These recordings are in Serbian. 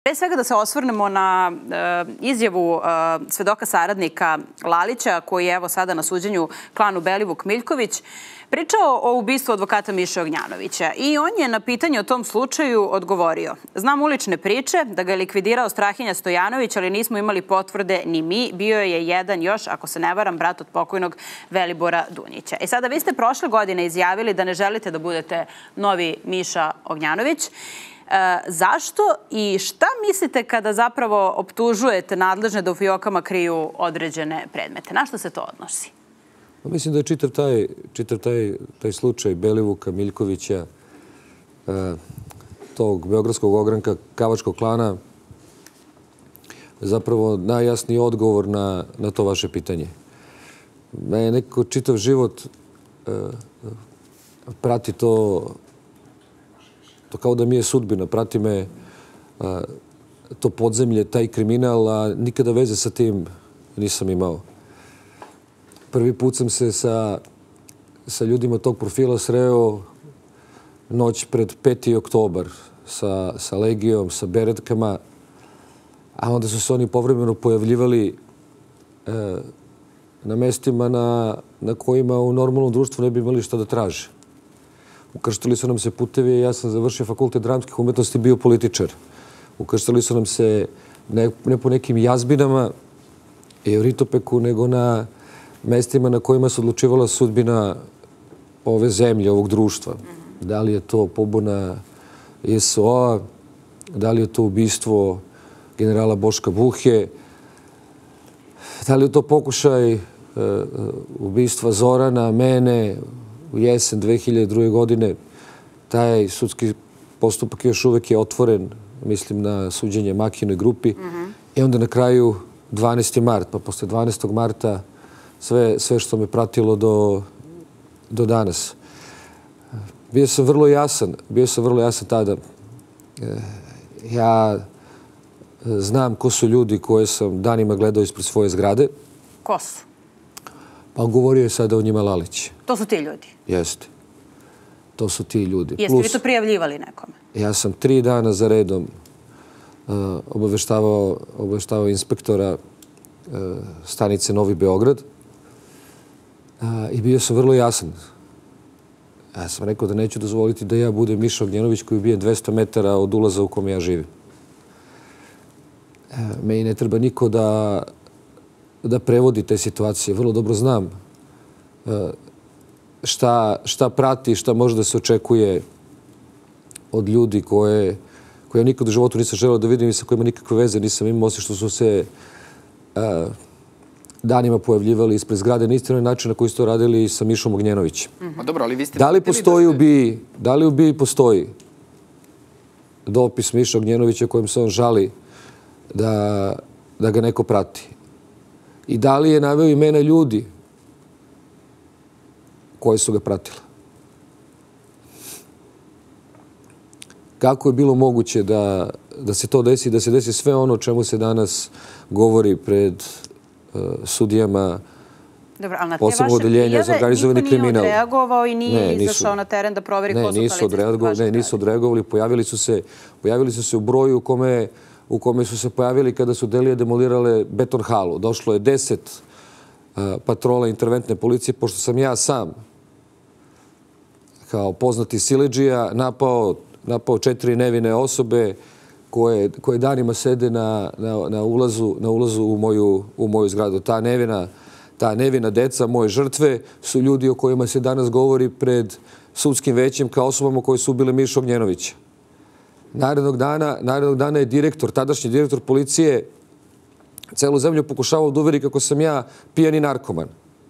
Pre svega da se osvrnemo na izjavu svedoka saradnika Lalića, koji je evo sada na suđenju klanu Belivuk-Miljković, pričao o ubistvu advokata Miše Ognjanovića i on je na pitanje o tom slučaju odgovorio: znam ulične priče da ga je likvidirao Strahinja Stojanović, ali nismo imali potvrde ni mi. Bio je jedan još, ako se ne varam, brat od pokojnog Velibora Dunjića. Sada vi ste prošle godine izjavili da ne želite da budete novi Miša Ognjanović. Zašto i šta mislite kada zapravo optužujete nadležne da u fijokama kriju određene predmete? Na što se to odnosi? Mislim da je čitav taj slučaj Belivuka, Miljkovića, tog beogradskog ogranka Kavačkog klana, zapravo najjasniji odgovor na to vaše pitanje. Mene neko čitav život prati to kao da mi je sudbina, prati me to podzemlje, taj kriminal, a nikada veze sa tim nisam imao. Prvi put sam se sa ljudima tog profila sreo noć pred 5. oktobar sa Legijom, sa beretkama, a onda su se oni povremeno pojavljivali na mestima na kojima u normalnom društvu ne bi imali šta da traže. Ukrštili su nam se putevi, ja sam završio fakultet dramskih umetnosti, bio političar. Ukrštili su nam se ne po nekim jazbinama i u Ritopeku, nego na mestima na kojima se odlučivala sudbina ove zemlje, ovog društva. Da li je to pobuna JSO-a, da li je to ubistvo generala Boška Buhe, da li je to pokušaj ubistva Zorana, mene, u jesen 2002. godine. Taj sudski postupak još uvek je otvoren, mislim na suđenje Makinoj grupi. I onda na kraju 12. mart, pa posle 12. marta sve što me pratilo do danas. Bio sam vrlo jasan tada. Ja znam ko su ljudi koje sam danima gledao ispred svoje zgrade. Ko su? Pa govorio je sada o njima Lalić. To su ti ljudi? Jeste. To su ti ljudi. Jeste li to prijavljivali nekome? Ja sam 3 dana za redom obaveštavao inspektora stanice Novi Beograd i bio sam vrlo jasan. Ja sam rekao da neću dozvoliti da ja budem Miša Ognjanović koji je ubijen 200 metara od ulaza u kome ja živim. Meni ne treba niko da prevodi te situacije. Vrlo dobro znam šta prati, šta može da se očekuje od ljudi koje ja nikad u životu nisam želeo da vidim i sa kojima nikakve veze nisam imao, osim što su se danima pojavljivali ispred zgrade na isti način na koji su to radili sa Mišom Ognjanovićem. Da li u BIA postoji dopis Miša Ognjanovića kojem se on žali da ga neko prati? I da li je naveo imena ljudi koji su ga pratili? Kako je bilo moguće da se to desi, da se desi sve ono o čemu se danas govori pred sudijama posebnog odeljenja za organizovani kriminal? Niko nije odreagovao i nije izašao na teren da proveri ko su policijski? Ne, nisu odreagovali. Pojavili su se u broju u kome su se pojavili kada su Delije demolirale beton halu. Došlo je 10 patrola interventne policije, pošto sam ja sam kao poznati siledžija napao 4 nevine osobe koje danima sede na ulazu u moju zgradu. Ta nevina deca, moje žrtve, su ljudi o kojima se danas govori pred sudskim većem kao osobama koje su ubile Mišu Ognjanovića. Narednog dana je tadašnji direktor policije celu zemlju pokušavao da uveri kako sam ja pijani narkoman.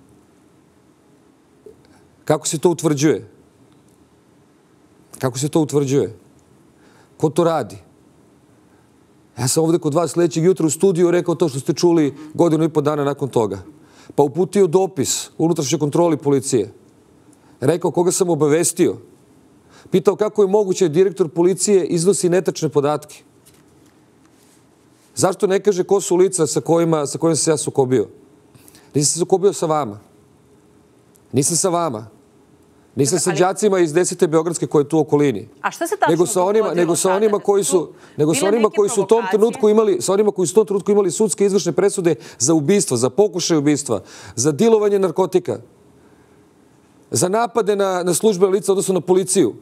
Kako se to utvrđuje? Kako se to utvrđuje? Ko to radi? Ja sam ovde kod vas sledećeg jutra u studiju rekao to što ste čuli 1,5 dana nakon toga. Pa uputio dopis unutrašnjoj kontroli policije. Rekao koga sam obavestio. Pitao kako je moguće da direktor policije iznosi netačne podatke. Zašto ne kaže ko su lica sa kojima sam se ja sukobio? Nisam se sukobio sa vama. Nisam sa vama. Nisam sa đacima iz 10. Beogradske koje je tu u okolini. A šta se tačno dogodilo? Nego sa onima koji su u tom trenutku imali sudske izvršne presude za ubistvo, za pokušaj ubistva, za dilovanje narkotika, za napade na službene lica, odnosno na policiju.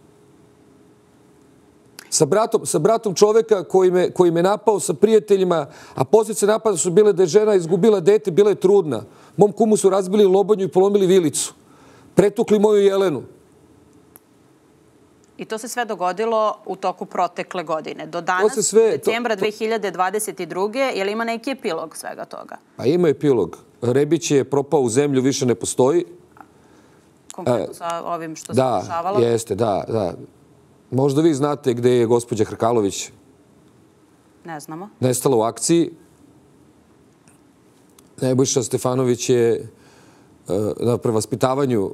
Sa bratom čoveka koji me napao, sa prijateljima, a posljedice napada su bile da je žena izgubila dete, bila je trudna. Mom kumu su razbili lobanju i polomili vilicu. Pretukli moju Jelenu. I to se sve dogodilo u toku protekle godine. Do danas, decembra 2022. Je li ima neki epilog svega toga? Pa ima epilog. Rebić je propao u zemlju, više ne postoji. Konkretno sa ovim što se dešavalo? Da, jeste, da. Možda vi znate gde je gospođa Hrkalović. Ne znamo. Nestala u akciji. Nebojša Stefanović je na prevaspitavanju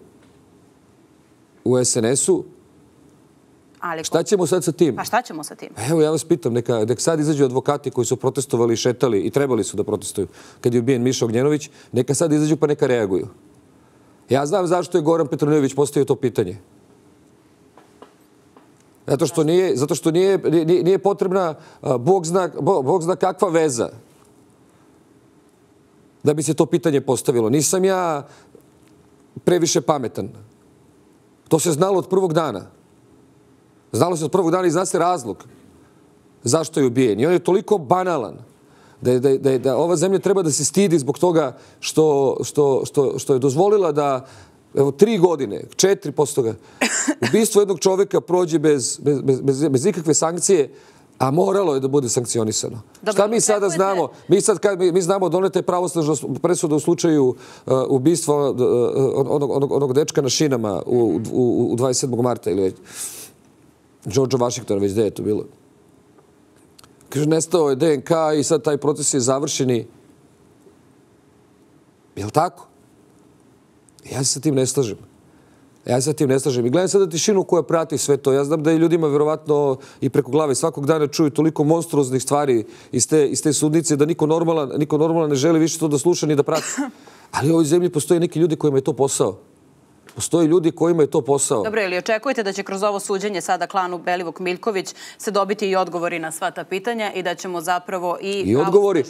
u SNS-u. Šta ćemo sad sa tim? Pa šta ćemo sa tim? Evo, ja vas pitam, neka sad izađu advokati koji su protestovali i šetali i trebali su da protestuju kad je ubijen Miša Ognjanović, neka sad izađu pa neka reaguju. Ja znam zašto je Goran Petronijević postavio to pitanje. Zato što nije potrebna Bog zna kakva veza da bi se to pitanje postavilo. Nisam ja previše pametan. To se znalo od prvog dana. Znalo se od prvog dana i zna se razlog zašto je ubijen. I on je toliko banalan da ova zemlja treba da se stidi zbog toga što je dozvolila da 3 godine, 4 posle toga, ubistvo jednog čoveka prođe bez ikakve sankcije, a moralo je da bude sankcionisano. Šta mi sada znamo? Mi znamo donete je pravosnažna presuda u slučaju ubistva onog dečka na šinama u 27. marta ili George Washingtona, već gde je to bilo. Kaže, nestao je DNK i sad taj proces je završeni. Je li tako? Ja se sa tim ne slažem. I gledam sada tišinu koja prati sve to. Ja znam da i ljudima verovatno i preko glave svakog dana čuju toliko monstruoznih stvari iz te sudnice da niko normalan ne želi više to da sluša ni da prati. Ali u ovoj zemlji postoje neki ljudi kojima je to posao. Postoje ljudi kojima je to posao. Dobro, ili očekujete da će kroz ovo suđenje sada klanu Belivuk-Miljković se dobiti i odgovori na sva ta pitanja i da ćemo zapravo i odgovori.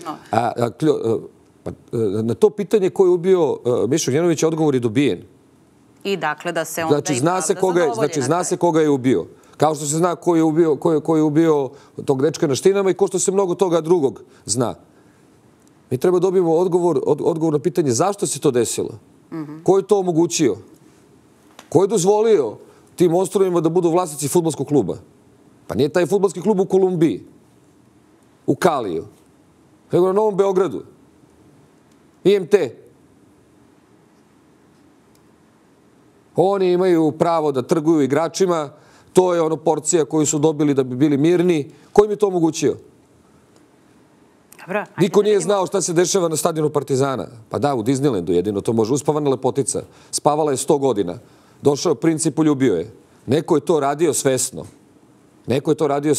Na to pitanje ko je ubio Mišu Ognjanovića odgovor je dobijen. I dakle da se onda i pravda zadovolji. Znači, zna se koga je ubio. Kao što se zna ko je ubio tog dečka na štinama i ko što se mnogo toga drugog zna. Mi treba dobijemo odgovor na pitanje zašto se to desilo. Ko je to omogućio? Ko je dozvolio tim monstrumima da budu vlasnici fudbalskog kluba? Pa nije taj fudbalski klub u Kolumbiji, u Kaliju, nego na Novom Beogradu. IMT. Oni imaju pravo da trguju igračima. To je ono porcija koju su dobili da bi bili mirni. Ko im je to omogućio? Niko nije znao šta se dešava na stadionu Partizana. Pa da, u Disneylandu jedino to može. Uspavana lepotica. Spavala je 100 godina. Došao princ i poljubio je. Neko je to radio svesno. Neko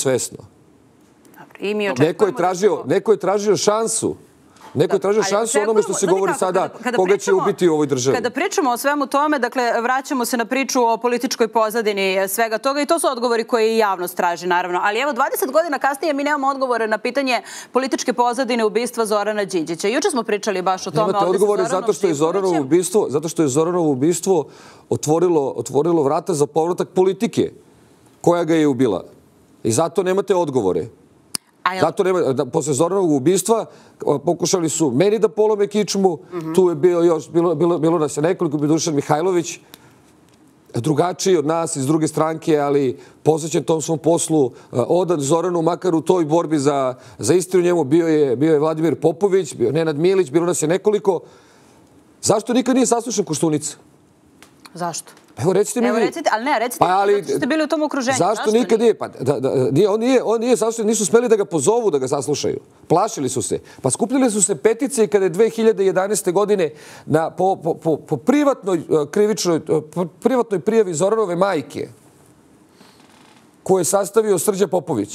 je tražio šansu. Neko je tražio šansu onome što se govori sada koga će ubiti u ovoj državi. Kada pričamo o svemu tome, dakle, vraćamo se na priču o političkoj pozadini svega toga i to su odgovori koje i javnost traži, naravno. Ali evo, 20 godina kasnije mi nemamo odgovore na pitanje političke pozadine ubistva Zorana Đinđića. Juče smo pričali baš o tome. Nemate odgovore zato što je Zoranovo ubistvo otvorilo vrata za povratak politike koja ga je ubila. I zato nemate odgovore. Zato posle Zoranovog ubistva pokušali su meni da polome kičmu, tu je bilo nas je nekoliko, bio Dušan Mihajlović, drugačiji od nas iz druge stranke, ali posvećen tom svom poslu, odan Zoranu, makar u toj borbi za istinu njemu, bio je Vladimir Popović, bio je Nenad Milić, bilo nas je nekoliko. Zašto nikad nije saslušan Koštunica? Zašto? Evo, recite mi vi. Ali ne, recite mi što ste bili u tom okruženju. Zašto nikad nije? On nije saslušan, nisu smeli da ga pozovu da ga saslušaju. Plašili su se. Pa skupljili su se petice kada je 2011. godine po privatnoj prijavi Zoranove majke koju je sastavio Srđa Popović.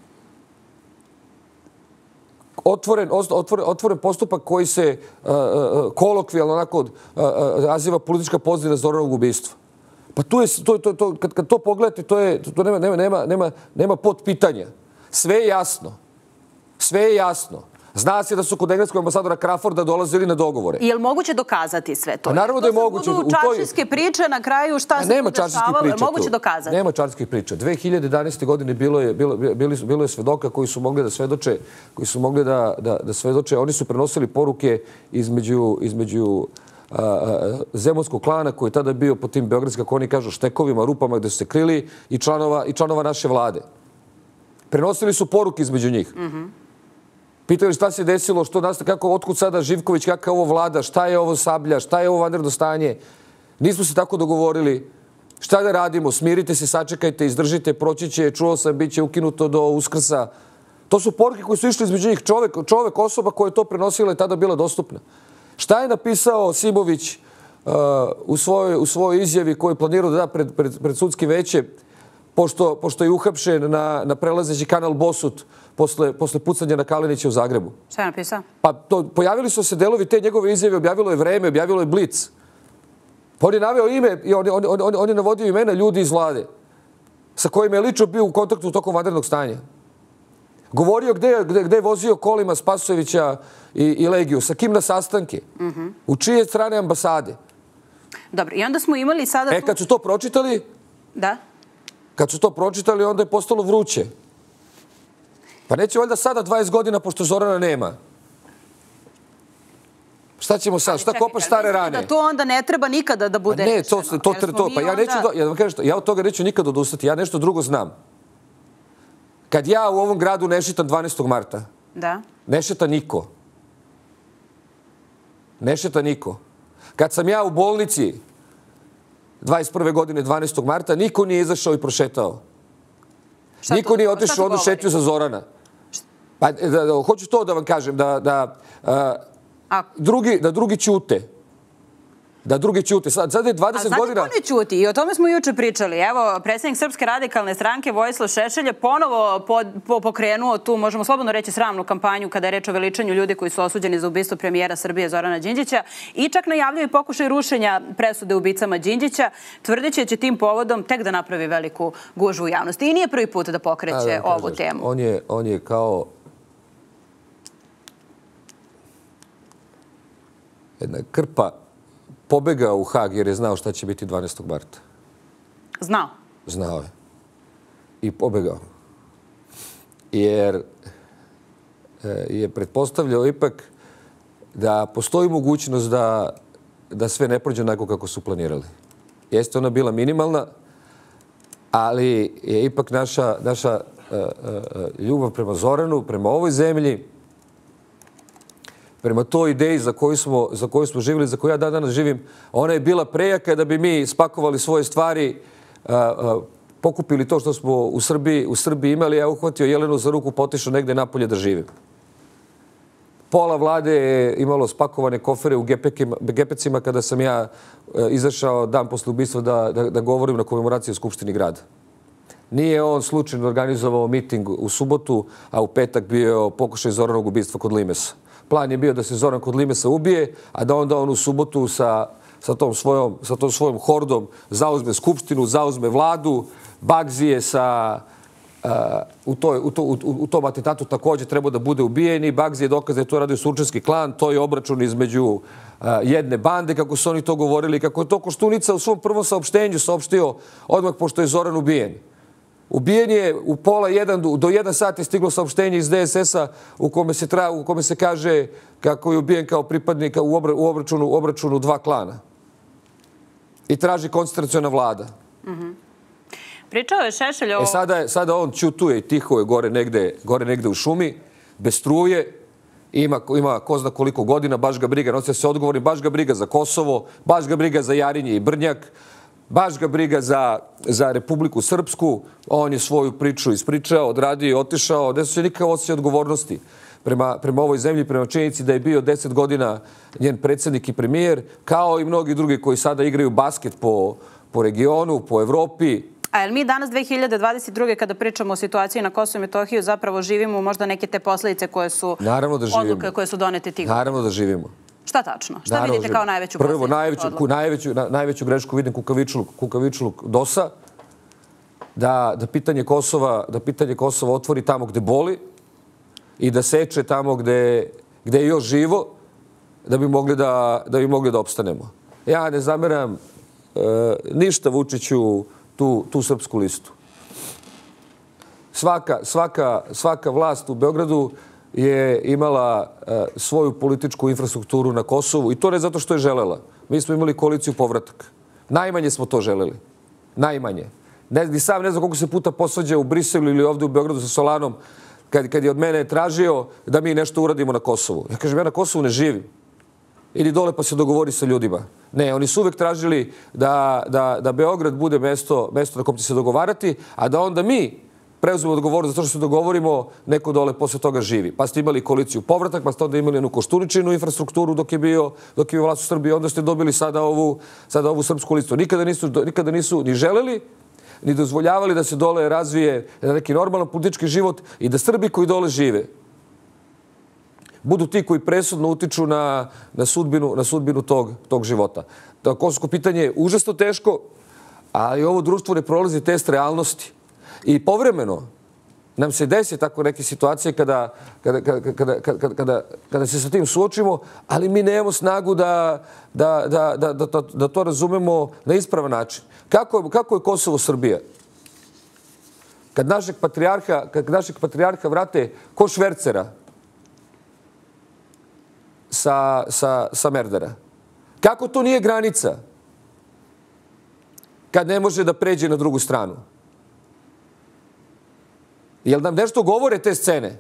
Otvoren postupak koji se kolokvijalno onako naziva politička pozadina Zoranovog ubistva. Pa tu je, kad to pogledate, to nema potpitanja. Sve je jasno. Sve je jasno. Zna se da su kod engleskog ambasadora Crawforda dolazili na dogovore. Je li moguće dokazati sve to? Naravno da je moguće. To su čaršijske priče na kraju šta se tu dešavalo. Je li moguće dokazati? Nema čaršijskih priča. 2011. godine bilo je svedoka koji su mogli da svedoče. Oni su prenosili poruke između zemunskog klana koji je tada bio po tim beogradskim, kako oni kažu, štekovima, rupama gde su se krili i članova naše vlade. Prenosili su poruke između njih. Pitali šta se desilo, otkud sada Živković, kakva je ovo vlada, šta je ovo Sablja, šta je ovo vanredno stanje. Nismo se tako dogovorili. Šta da radimo? Smirite se, sačekajte, izdržite, proći će, čuo sam, bit će ukinuto do Uskrsa. To su poruke koje su išli između njih. Čovek, osoba koja je to prenosila je tada bila dostupna. Šta je napisao Simović u svojoj izjavi koju je planirao da da pred sudskim veće, pošto je uhapšen na prelazeći kanal Bosut posle pucanja na Kalinića u Zagrebu? Šta je napisao? Pa pojavili su se delovi te njegove izjave, objavilo je Vreme, objavilo je Blic. Pa on je naveo ime i on je navodio imena ljudi iz vlade sa kojima je lično bio u kontaktu tokom vanrednog stanja. Govorio gde je vozio kolima Spasojevića i Legiju, sa kim na sastanke, u čije strane ambasade. Dobro, i onda smo imali sada... Kad su to pročitali... Da? Kad su to pročitali, onda je postalo vruće. Pa neće valjda sada 20 godina, pošto Zorana nema. Šta ćemo sad? Šta kopaš stare rane? Da to onda ne treba nikada da bude rečeno. Ne, pa ja od toga neću nikada odustati. Ja nešto drugo znam. Kad ja u ovom gradu ne šetam 12. marta, ne šeta niko. Ne šeta niko. Kad sam ja u bolnici 21. godine 12. marta, niko nije izašao i prošetao. Niko nije otišao onu šetnju za Zorana. Hoću to da vam kažem, da drugi ćute. Da drugi ćute. Sad je 20 godina... A znate ko ne ćuti? I o tome smo juče pričali. Evo, predsjednik Srpske radikalne stranke Vojislav Šešelj je ponovo pokrenuo tu, možemo slobodno reći, sramnu kampanju kada je reč o veličanju ljudi koji su osuđeni za ubistvo premijera Srbije Zorana Đinđića i čak najavljaju pokušaj rušenja presude ubicama Đinđića, tvrdeći da će tim povodom tek da napravi veliku gužvu u javnosti. I nije prvi put da pokreće ovu temu. On je kao jedna krpa pobegao u Hag jer je znao šta će biti 12. marta. Znao? Znao je. I pobegao. Jer je pretpostavljao ipak da postoji mogućnost da sve ne prođe onako kako su planirali. Jeste ona bila minimalna, ali je ipak naša ljubav prema Zoranu, prema ovoj zemlji, prema toj ideji za koju smo živjeli, za koju ja danas živim, ona je bila prejaka da bi mi spakovali svoje stvari, pokupili to što smo u Srbiji imali, ja uhvatio Jelenu za ruku, potišao negde napolje da živim. Pola vlade je imalo spakovane kofere u gepecima kada sam ja izašao dan posle ubistva da govorim na komemoraciji u Skupštini grada. Nije on slučajno organizovao miting u subotu, a u petak bio pokušaj Zoranog ubistva kod Limesa. Plan je bio da se Zoran kod Limesa ubije, a da onda on u subotu sa tom svojom hordom zauzme Skupštinu, zauzme vladu. Bagzi je u tom atentatu također trebao da bude ubijen i Bagzi je dokaz da je to radio Surčanski klan. To je obračun između jedne bande, kako su oni to govorili, kako je to Koštunica u svom prvom saopštenju saopštio odmah pošto je Zoran ubijen. Ubijen je u pola 1, do 1 sat je stiglo saopštenje iz DSS-a u kome se kaže kako je ubijen kao pripadnik u obračunu 2 klana. I traži koncentraciona vlada. Pričao je Šešelj o... Sada on ćutuje i tiho je gore negde u šumi, bez struje, ima ko zna koliko godina, baš ga briga, nosi se odgovorni, baš ga briga za Kosovo, baš ga briga za Jarinje i Brnjak, baš ga briga za Republiku Srpsku. On je svoju priču ispričao, odradio i otišao. Ne su se nikakav osjećaj odgovornosti prema ovoj zemlji, prema činjenici da je bio 10 godina njen predsjednik i premijer, kao i mnogi drugi koji sada igraju basket po regionu, po Evropi. A jel mi danas 2022. kada pričamo o situaciji na Kosovu i Metohiju zapravo živimo možda neke te posljedice koje su odluke koje su donete tih? Naravno da živimo. Šta tačno? Šta vidite kao najveću prvo, posledicu? najveću grešku vidim kukavičluk DOS-a, da pitanje Kosova otvori tamo gde boli i da seče tamo gde je još živo, da bi mogli da opstanemo. Ja ne zameram ništa Vučiću tu srpsku listu. Svaka vlast u Beogradu je imala svoju političku infrastrukturu na Kosovu i to ne zato što je želela. Mi smo imali koaliciju povratak. Najmanje smo to želeli. Najmanje. Ni sam ne znam koliko se puta posvađa u Briselu ili ovde u Beogradu sa Solanom kad je od mene tražio da mi nešto uradimo na Kosovu. Ja kažem, ja na Kosovu ne živim. Idi dole pa se dogovori sa ljudima. Ne, oni su uvek tražili da Beograd bude mesto na kom će se dogovarati, a da onda mi preuzmemo odgovornost zato što se dogovorimo, neko dole posle toga živi. Pa ste imali koaliciju povratak, pa ste onda imali jednu Koštuničinu infrastrukturu dok je bio vlast u Srbiji, onda ste dobili sada ovu srpsku listu. Nikada nisu ni želeli, ni dozvoljavali da se dole razvije neki normalan politički život i da Srbi koji dole žive budu ti koji presudno utiču na sudbinu tog života. Kosovsko pitanje je užasno teško, ali ovo društvo ne prolazi test realnosti. I povremeno nam se desi tako neke situacije kada se sa tim suočimo, ali mi nemamo snagu da to razumemo na ispravan način. Kako je Kosovo Srbija? Kad našeg patrijarha vrate ko švercera sa Merdara. Kako to nije granica kad ne može da pređe na drugu stranu? Jel nam nešto govore te scene?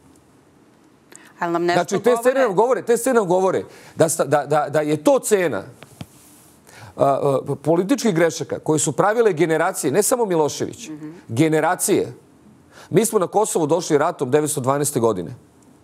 Znači, te scene nam govore da je to cena političkih grešaka koje su pravile generacije, ne samo Milošević, generacije. Mi smo na Kosovo došli ratom 1912. godine.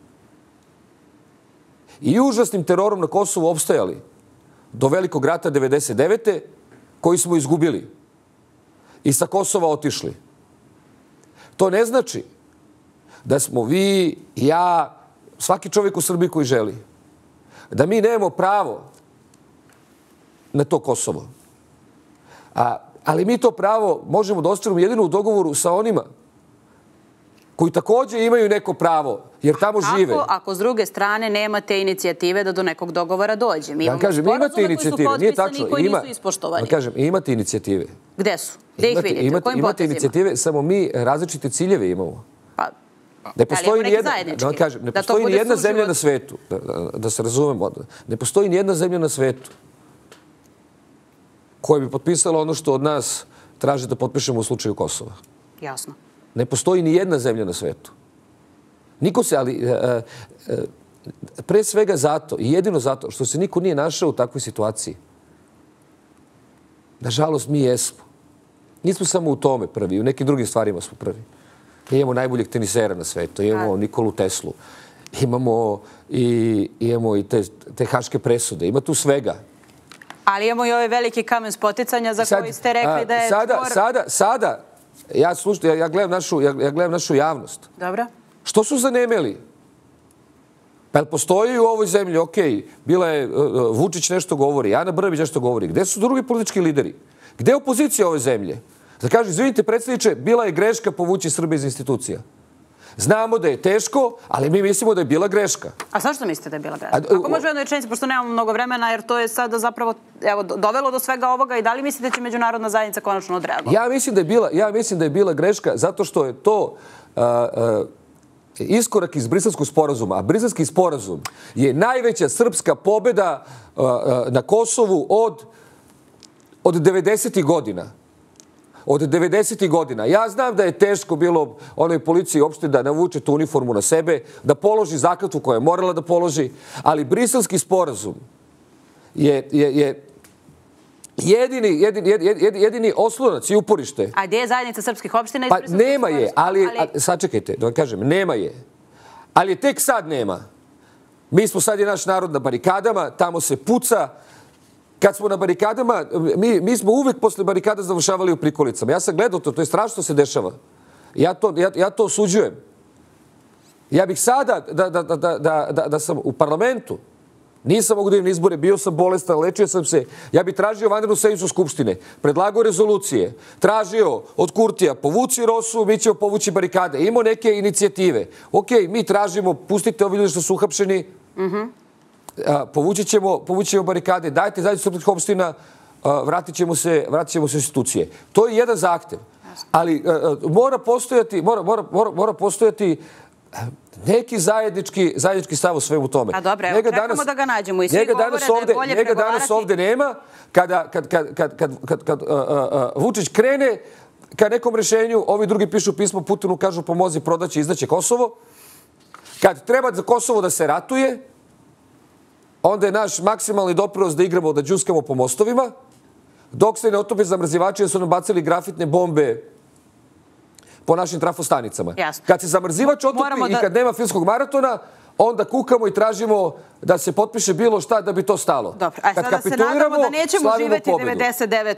I užasnim terorom na Kosovu opstajali do Velikog rata 1999. koji smo izgubili i sa Kosova otišli. To ne znači da smo vi, ja, svaki čovjek u Srbiji koji želi, da mi nemamo pravo na to Kosovo. Ali mi to pravo možemo da ostvarimo jedino u dogovoru sa onima koji također imaju neko pravo, jer tamo žive. Ako s druge strane nemate inicijative da do nekog dogovora dođe? Mi imamo sporazume koji su potpisani i koji nisu ispoštovani. Kažem, imate inicijative. Gde su? Gde ih vidite? U kojim potezima? Imate inicijative, samo mi različite ciljeve imamo. Ne postoji ni jedna zemlja na svetu, da se razumemo, ne postoji ni jedna zemlja na svetu koja bi potpisala ono što od nas traži da potpišemo u slučaju Kosova. Jasno. Ne postoji ni jedna zemlja na svetu. Niko se, ali pre svega zato i jedino zato što se niko nije našao u takvoj situaciji. Nažalost, mi jesmo. Nismo samo u tome prvi, u nekim drugim stvarima smo prvi. Imamo najboljeg tenisera na svetu, imamo Nikolu Teslu, imamo i te haške presude, ima tu svega. Ali imamo i ovaj veliki kamen spoticanja za koji ste rekli da je... Sada, ja gledam našu javnost. Dobro. Što su zanemeli? Pa postoji u ovoj zemlji, okej, bila je, Vučić nešto govori, Ana Brnabić nešto govori. Gde su drugi politički lideri? Gde je opozicija ove zemlje? Da kaže, izvinite, predsjedniče, bila je greška povući Srbije iz institucija. Znamo da je teško, ali mi mislimo da je bila greška. A zašto mislite da je bila greška? Ako može jedno rečenicu, pošto nemamo mnogo vremena, jer to je sada zapravo dovelo do svega ovoga i da li mislite da će međunarodna zajednica konačno odreagovati? Ja mislim da je bila greška zato što je to iskorak iz Briselskog sporazuma. A Briselski sporazum je najveća srpska pobjeda na Kosovu od 90. godina. Od 90. godina. Ja znam da je teško bilo onoj policiji uopšte da navuče tu uniformu na sebe, da položi zakletvu koju je morala da položi, ali Briselski sporazum je jedini oslonac i uporište. A gdje je zajednica srpskih opština? Pa nema je, ali sačekajte, da vam kažem, nema je. Ali je tek sad nema. Sad je naš narod na barikadama, tamo se puca. Kad smo na barikadama, mi smo uvek posle barikada završavali u prikolicama. Ja sam gledao to je strašno što se dešava. Ja to osuđujem. Ja bih sada da sam u parlamentu Nisam mogu da idem na izbore, bio sam bolestan, lečio sam se. Ja bi tražio vanrednu sednicu Skupštine, predlagao rezolucije, tražio od Kurtija, povuci Rosu, mi ćemo povući barikade. Imao neke inicijative. Ok, mi tražimo, pustite ovi ljudi što su uhapšeni, povući ćemo barikade, dajte zajednicu srpskih opština, vratit ćemo se institucije. To je jedan zahtev. Ali mora postojati neki zajednički stav u svemu tome. A dobro, evo, čekamo da ga nađemo i svi govore da je bolje pregovarati. Njega danas ovde nema. Kad Vučić krene ka nekom rešenju, ovi drugi pišu pismo Putinu, kažu pomozi, prodaće, izdaće Kosovo. Kad treba za Kosovo da se ratuje, onda je naš maksimalni doprinos da igramo, da đuskamo po mostovima, dok se ne otope zamrzivači, da su nam bacili grafitne bombe po našim trafostanicama. Kad se zamrzivač otopi i kad nema filmskog maratona, onda kukamo i tražimo da se potpiše bilo šta da bi to stalo. Dobro, a sada se nadamo da nećemo živeti 99